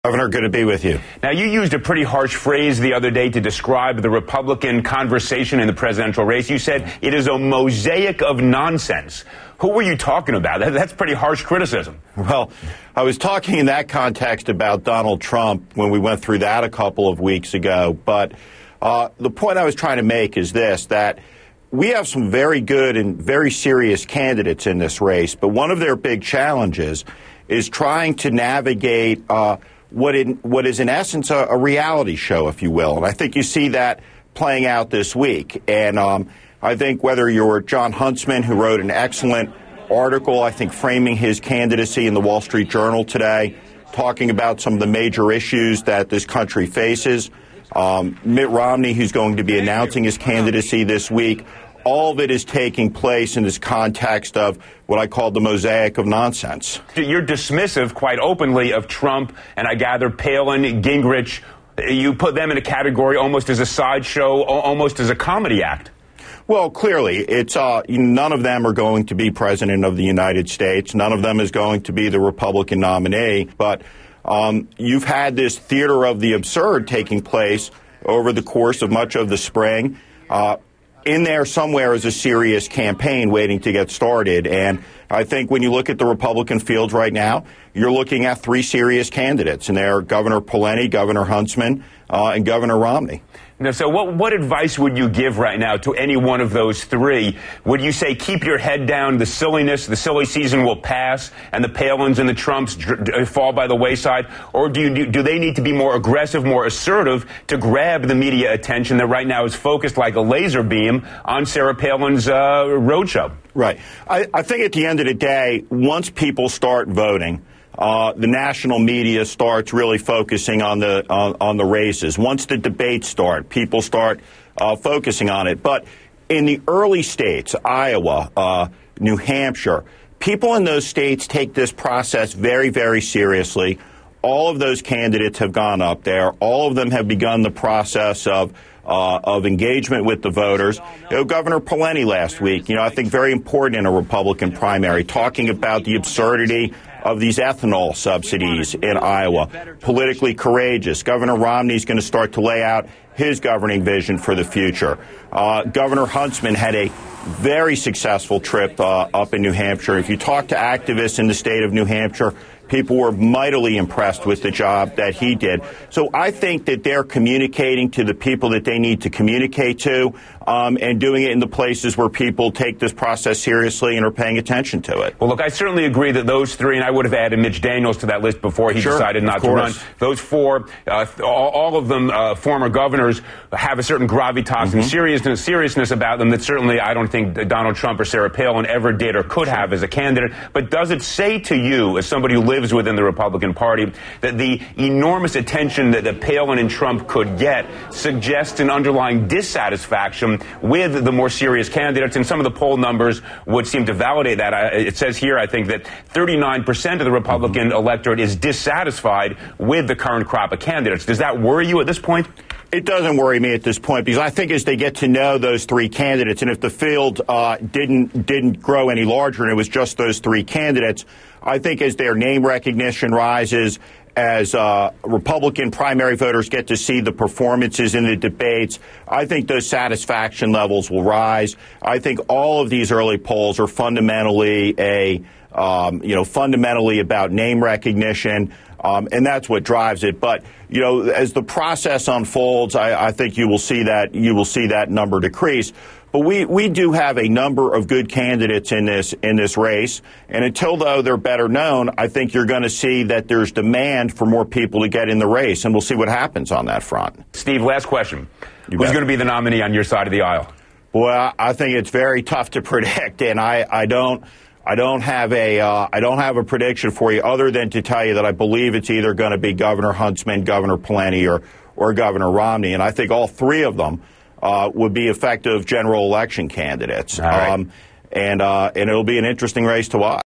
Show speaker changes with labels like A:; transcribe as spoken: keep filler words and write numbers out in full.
A: Governor, good to be with you.
B: Now, you used a pretty harsh phrase the other day to describe the Republican conversation in the presidential race. You said it is a mosaic of nonsense. Who were you talking about? That, that's pretty harsh criticism.
A: Well, I was talking in that context about Donald Trump when we went through that a couple of weeks ago. But uh, the point I was trying to make is this, that we have some very good and very serious candidates in this race. But one of their big challenges is trying to navigate uh, what in what is in essence a, a reality show, if you will. And I think you see that playing out this week. And um, I think whether you're John Huntsman, who wrote an excellent article, I think, framing his candidacy in the Wall Street Journal today, talking about some of the major issues that this country faces, um, Mitt Romney, who's going to be announcing his candidacy this week, all of it is taking place in this context of what I call the mosaic of nonsense.
B: You're dismissive quite openly of Trump and I gather Palin, Gingrich. You put them in a category almost as a sideshow, almost as a comedy act.
A: Well, clearly, it's uh, none of them are going to be president of the United States. None of them is going to be the Republican nominee. But um, you've had this theater of the absurd taking place over the course of much of the spring. Uh, In there somewhere is a serious campaign waiting to get started. And I think when you look at the Republican field right now, you're looking at three serious candidates, and they're Governor Pawlenty, Governor Huntsman, uh, and Governor Romney.
B: Now, so what, what advice would you give right now to any one of those three? Would you say keep your head down, the silliness, the silly season will pass, and the Palins and the Trumps dr- fall by the wayside? Or do, you, do they need to be more aggressive, more assertive to grab the media attention that right now is focused like a laser beam on Sarah Palin's uh, roadshow?
A: Right. I, I think at the end of the day, once people start voting, Uh, the national media starts really focusing on the on, on the races. Once the debates start, people start uh, focusing on it. But in the early states, Iowa, uh, New Hampshire, people in those states take this process very, very seriously. All of those candidates have gone up there. All of them have begun the process of Uh, of engagement with the voters. You know, Governor Pawlenty last week, you know, I think very important in a Republican primary, talking about the absurdity of these ethanol subsidies in Iowa. Politically courageous. Governor Romney's going to start to lay out his governing vision for the future. Uh, Governor Huntsman had a very successful trip uh, up in New Hampshire. If you talk to activists in the state of New Hampshire, people were mightily impressed with the job that he did. So I think that they're communicating to the people that they need to communicate to um, and doing it in the places where people take this process seriously and are paying attention to it.
B: Well, look, I certainly agree that those three, and I would have added Mitch Daniels to that list before he
A: sure,
B: decided not to run. Those four, uh, all, all of them uh, former governors, have a certain gravitas mm-hmm. and seriousness, seriousness about them that certainly I don't think Donald Trump or Sarah Palin ever did or could have as a candidate. But does it say to you, as somebody who lives within the Republican Party, that the enormous attention that, that Palin and Trump could get suggests an underlying dissatisfaction with the more serious candidates? And some of the poll numbers would seem to validate that. I, it says here, I think, that thirty-nine percent of the Republican mm-hmm. electorate is dissatisfied with the current crop of candidates. Does that worry you at this point?
A: It doesn't worry me at this point, because I think as they get to know those three candidates, and if the field uh, didn't didn't grow any larger and it was just those three candidates, I think as their name recognition rises, as uh, Republican primary voters get to see the performances in the debates, I think those satisfaction levels will rise. I think all of these early polls are fundamentally a um, you know fundamentally about name recognition. Um, and that's what drives it. But, you know, as the process unfolds, I, I think you will see that you will see that number decrease. But we, we do have a number of good candidates in this in this race. And until, though, they're better known, I think you're going to see that there's demand for more people to get in the race. And we'll see what happens on that front.
B: Steve, last question.
A: You
B: Who's
A: bet.
B: going to be the nominee on your side of the aisle?
A: Well, I think it's very tough to predict. And I, I don't. I don't have a uh, I don't have a prediction for you other than to tell you that I believe it's either going to be Governor Huntsman, Governor Pawlenty, or or Governor Romney, and I think all three of them uh, would be effective general election candidates.
B: All right.
A: Um, and uh, and it'll be an interesting race to watch.